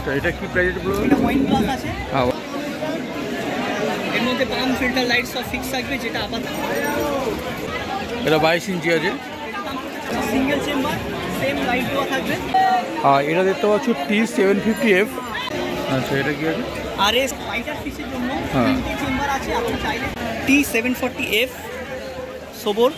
আচ্ছা, এটা কি প্রাইস বলো? এটা ওয়াইন গ্লাস আছে, হ্যাঁ, এর মধ্যে পাম ফিল্টার লাইট সব ফিক্স থাকবে, যেটা আপাতত এটা 22 ইঞ্চি আছে। সিঙ্গেল চেম্বার, সেম লাইট দেওয়া থাকবে। আর এটা দেখতে পাচ্ছ T750F। আচ্ছা, এটা কি আছে? আর এস ফাইটার ফিশের জন্য তিনটে চেম্বার আছে, আপনি চাইলে T740F সোবর।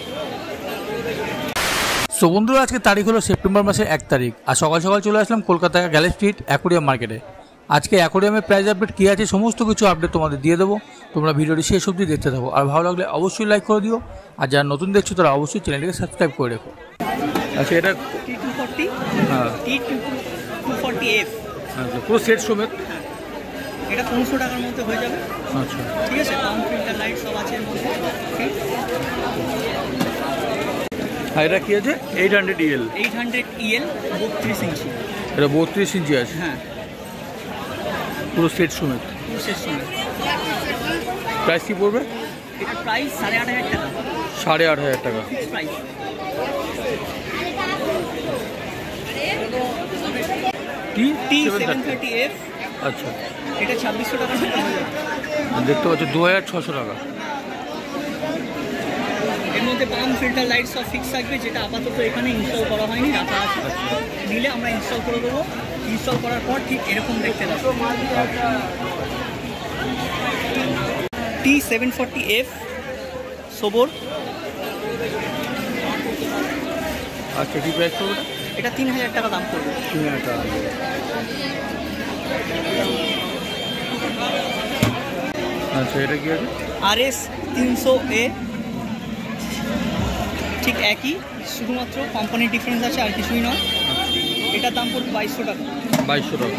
সো বন্ধুরা, আজকে তারিখ হলো সেপ্টেম্বর মাসের 1 তারিখ। আর সকাল সকাল চলে আসলাম কলকাতা গ্যালেক্সি স্ট্রিট অ্যাকোরিয়াম মার্কেটে। আজকে অ্যাকোরিয়ামের প্রাইস আপডেট কী আছে সমস্ত কিছু আপডেট তোমাদের দিয়ে দেবো। তোমরা ভিডিওটি শেষ অবধি দেখতে থাকো। আর ভালো লাগলে অবশ্যই লাইক করে দিও। আর যারা নতুন দেখছো তারা অবশ্যই চ্যানেলটিকে সাবস্ক্রাইব করে রেখো। আচ্ছা, এটা T240, হ্যাঁ, T240F। আচ্ছা, পুরো সেট সমেত। এটা 500 টাকার মধ্যে হয়ে যাবে। আচ্ছা, ঠিক আছে, পাম ফিল্টার লাইট সব আছে এর মধ্যে। আর এটা কি আছে? 800EL। 800EL 32 ইঞ্চি। এটা 32 ইঞ্চি আছে। হ্যাঁ, পুরো সেট সমেত। পুরো শেষ সময়। প্রাইস কি পড়বে? এটা প্রাইস 8,500 টাকা, 8,500 টাকা। Fix price. T730F। আচ্ছা, এটা 2600 টাকার মধ্যে হয়ে যাবে। দেখতে পাচ্ছ 2600 টাকা। এর মধ্যে পাম ফিল্টার লাইট সব ফিক্স থাকবে, যেটা আপাতত এখানে ইনস্টল করা হয়নি, রাখা আছে। নিলে আমরা ইনস্টল করে দেবো। ইনস্টল করার পর ঠিক এরকম দেখতে লাগবে। T740F সোবর। আচ্ছা, কি প্রাইস পড়বে? এটা 3000 টাকা দাম পড়বে। 3000 টাকা। আচ্ছা, এটা কি আছে? RS 300A, ঠিক একই, শুধুমাত্র কোম্পানির ডিফারেন্স আছে, আর কিছুই নয়। এটার দাম পড়বে 2200 টাকা। 2200 টাকা।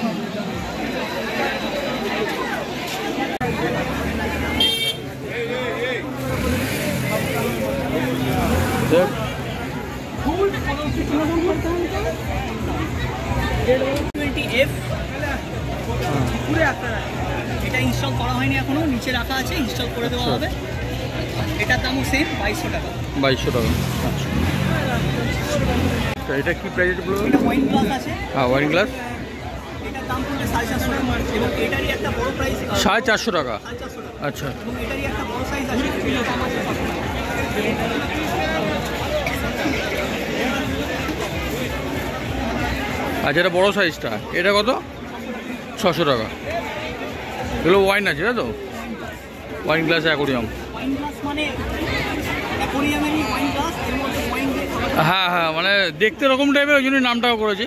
F এটা ইনস্টল করা হয়নি এখনো, নিচে রাখা আছে, ইনস্টল করে দেওয়া হবে। এটার দামও সেম 2200 টাকা। 2200 টাকা। আচ্ছা, এটা কি প্রাইস বলো? এটা ওয়াইন গ্লাস আছে, হ্যাঁ, ওয়াইন গ্লাস। এটার দাম পড়বে 450 টাকা, এবং এটারই একটা বড় প্রাইস 450 টাকা। 450 টাকা। আচ্ছা, এবং এটারই একটা বড় সাইজ আছে। আচ্ছা, এটা বড় সাইজটা, এটা কত? 600 টাকা। এগুলো ওয়াইন আছে, তাই তো? Wine glass aquarium. Wine glass মানে অ্যাকোরিয়ামেরই ওয়াইন গ্লাস, এর মধ্যে ওয়াইন দিয়ে। হ্যাঁ হ্যাঁ, মানে দেখতে এরকম টাইপের, ওই জন্যই নামটাও করেছে।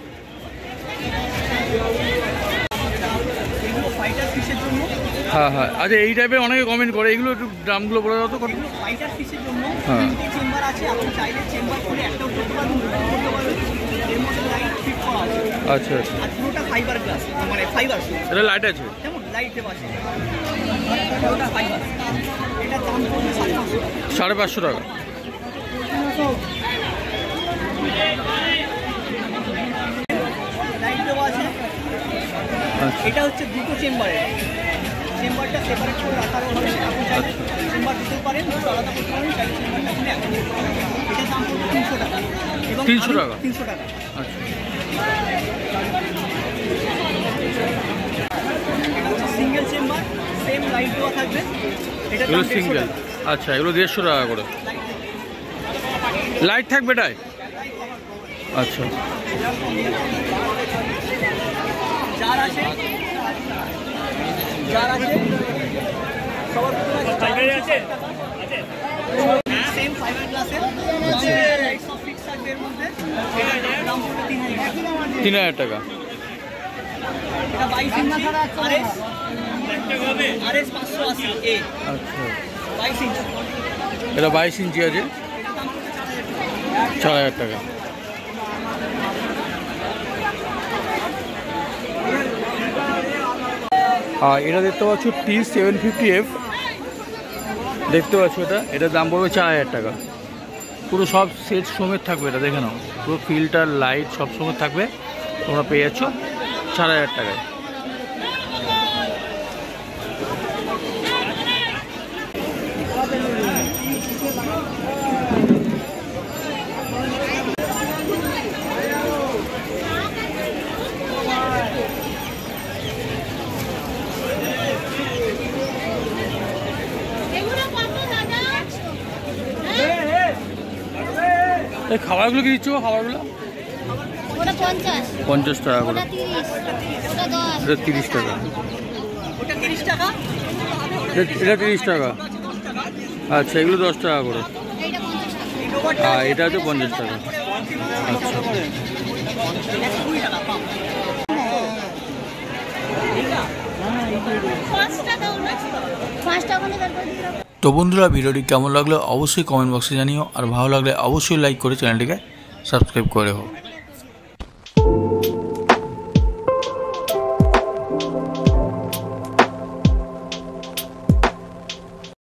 এগুলো ফাইটার ফিশের জন্য। হ্যাঁ হ্যাঁ, আচ্ছা, এই টাইপের অনেকে কমেন্ট করে, এগুলো একটু দামগুলো বলে দাও তো। এগুলো ফাইটার ফিশের জন্য হ্যাঁ। তিনটে চেম্বার আছে, আপনি চাইলে চেম্বার করে একটাও করতে পারবেন, দুটোও করতে পারবেন। এর মধ্যে লাইট ফিট করা আছে। আচ্ছা আচ্ছা, আর পুরোটা ফাইবার গ্লাস, মানে ফাইবার, এটা লাইট আছে। যেমন লাইটের পাশে পুরোটা ফাইবার। এটার দাম পড়বে 550 টাকা। 550 টাকা। লাইট দেওয়া আছে। আচ্ছা, এটা হচ্ছে দুটো চেম্বারের, চেম্বারটা সেপারেট করে রাখারও হবে, আপনি চাইলে চেম্বার দিতে পারেন, দুটো আলাদা করতে পারেন, চাইলে চেম্বারটা আপনি একসাথে করতে পারেন। এটার দাম পড়বে 300 টাকা। এবং 300 টাকা? 300 টাকা। আচ্ছা, এটা হচ্ছে সিঙ্গেল চেম্বার, সেম লাইট দেওয়া থাকবে। এটা এগুলো সিঙ্গেল। আচ্ছা, এগুলো 150 টাকা করে। লাইট থাকবে এটাই? আচ্ছা, যার আছে সবার ফাইবার আছে, সেম ফাইবার গ্লাসের লাইট সব ফিক্স থাকবে এর মধ্যে। এটার দাম পড়বে 3000 টাকা। এটা 22 ইঞ্চি RS 580A। আচ্ছা, 22 ইঞ্চি। এটা 22 ইঞ্চি আছে, 4000 টাকা। আর এটা দেখতে পাচ্ছ T750F, দেখতে পাচ্ছ এটার দাম পড়বে 4000 টাকা। পুরো সব সেট সমেত থাকবে, এটা দেখে নাও, পুরো ফিল্টার লাইট সব সমেত থাকবে। তোমরা পেয়ে যাচ্ছ 4000 টাকায়। এই খাবারগুলো কি দিচ্ছ খাবারগুলো? ওটা 50 50 টাকা করে, ওটা 30 ওটা 10 এটা 30 টাকা, ওটা 30 টাকা, এটা 30 টাকা। আচ্ছা, এগুলো 10 টাকা করে। এইটা 50 টাকা। এই ডোবারটা আর এটা হচ্ছে 50 টাকা। আচ্ছা, 120 টাকা পাম। পাঁচটা ওখানে বের করে দিলাম। তো বন্ধুরা, ভিডিওটি কেমন লাগলো অবশ্যই কমেন্ট বক্সে জানিও, আর ভালো লাগলে অবশ্যই লাইক করে চ্যানেলটিকে সাবস্ক্রাইব করে রাখো।